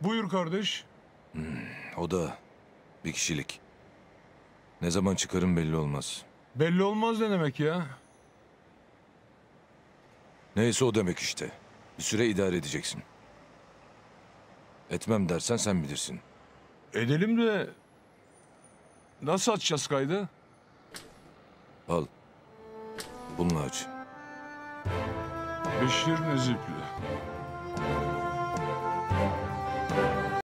Buyur kardeş. O da bir kişilik. Ne zaman çıkarım belli olmaz. Belli olmaz ne demek ya? Neyse o demek işte. Bir süre idare edeceksin. Etmem dersen sen bilirsin. Edelim de nasıl açacağız kaydı? Al. Bununla aç. Beşir Nezipli.